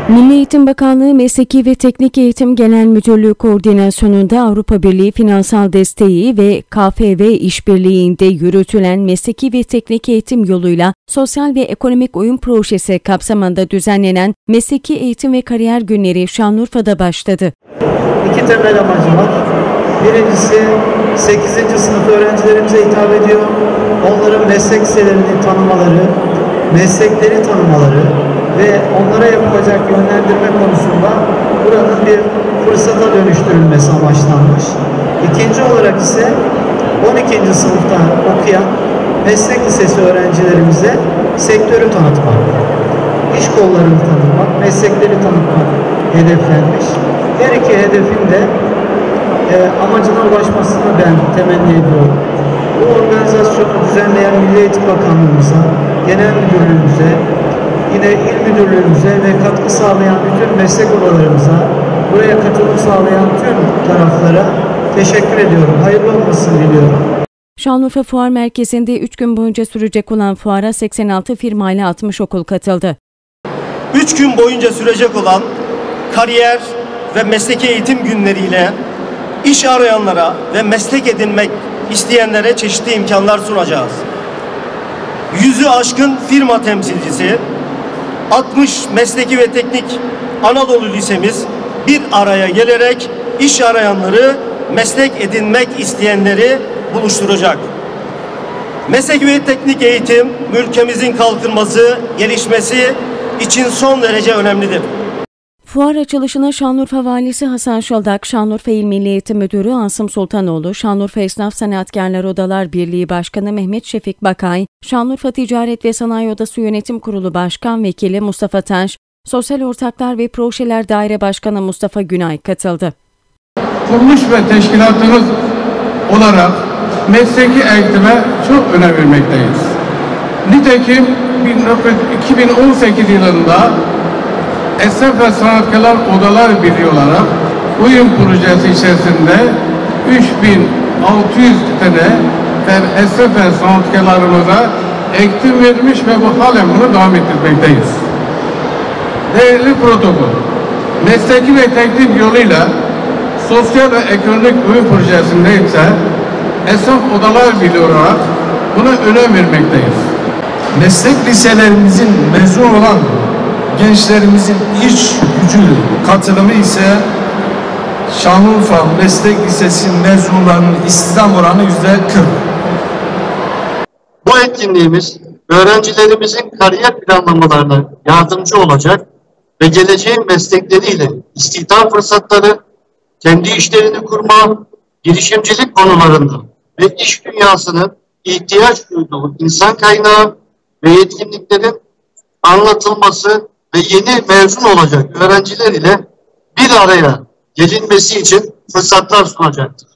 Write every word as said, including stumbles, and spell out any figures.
Milli Eğitim Bakanlığı Mesleki ve Teknik Eğitim Genel Müdürlüğü koordinasyonunda Avrupa Birliği finansal desteği ve K F V işbirliğinde yürütülen mesleki ve teknik eğitim yoluyla sosyal ve ekonomik uyum projesi kapsamında düzenlenen Mesleki Eğitim ve Kariyer Günleri Şanlıurfa'da başladı. İki temel amacı var. Birincisi sekizinci sınıf öğrencilerimize hitap ediyor. Onların meslek liselerini tanımaları, meslekleri tanımaları ve onlara yapılacak yönlendirme konusunda buranın bir fırsata dönüştürülmesi amaçlanmış. İkinci olarak ise on ikinci sınıfta okuyan meslek lisesi öğrencilerimize sektörü tanıtmak, iş kollarını tanıtmak, meslekleri tanıtmak hedeflenmiş. Her iki hedefin de e, amacına ulaşmasını ben temenni ediyorum. Bu organizasyonu düzenleyen Milli Eğitim Bakanlığımıza, Genel Müdürlüğümüze, yine İl Müdürlüğümüze ve katkı sağlayan bütün meslek odalarımıza, buraya katılım sağlayan tüm taraflara teşekkür ediyorum. Hayırlı olmasını diliyorum. Şanlıurfa Fuar Merkezi'nde üç gün boyunca sürecek olan fuara seksen altı firma ile altmış okul katıldı. üç gün boyunca sürecek olan kariyer ve mesleki eğitim günleriyle iş arayanlara ve meslek edinmek isteyenlere çeşitli imkanlar sunacağız. Yüzü aşkın firma temsilcisi, altmış mesleki ve teknik Anadolu Lisemiz bir araya gelerek iş arayanları, meslek edinmek isteyenleri buluşturacak. Mesleki ve teknik eğitim ülkemizin kalkınması, gelişmesi için son derece önemlidir. Fuar açılışına Şanlıurfa Valisi Hasan Şaldak, Şanlıurfa İl Milli Eğitim Müdürü Asım Sultanoğlu, Şanlıurfa Esnaf Sanatkarlar Odalar Birliği Başkanı Mehmet Şefik Bakay, Şanlıurfa Ticaret ve Sanayi Odası Yönetim Kurulu Başkan Vekili Mustafa Taş, Sosyal Ortaklar ve Projeler Daire Başkanı Mustafa Günay katıldı. Kuruluş ve teşkilatımız olarak mesleki eğitime çok önem vermekteyiz. Nitekim iki bin on sekiz yılında Esnaf ve Sanatkarlar Odalar Birliği olarak uyum projesi içerisinde üç bin altı yüz tane esnaf ve sanatkarlarımıza eğitim vermiş ve bu halen bunu devam ettirmekteyiz. Değerli protokol, mesleki ve teknik yoluyla sosyal ve ekonomik uyum projesinde ise Esnaf Odalar Birliği olarak buna önem vermekteyiz. Meslek liselerimizin mezun olan gençlerimizin iş gücü katılımı ise Şanlıurfa Meslek Lisesi mezunlarının istihdam oranı yüzde kırk. Bu etkinliğimiz öğrencilerimizin kariyer planlamalarına yardımcı olacak ve geleceğin meslekleriyle istihdam fırsatları, kendi işlerini kurma, girişimcilik konularında ve iş dünyasının ihtiyaç duyduğu insan kaynağı ve yetkinliklerin anlatılması ve yeni mezun olacak öğrenciler ile bir araya gelinmesi için fırsatlar sunacaktır.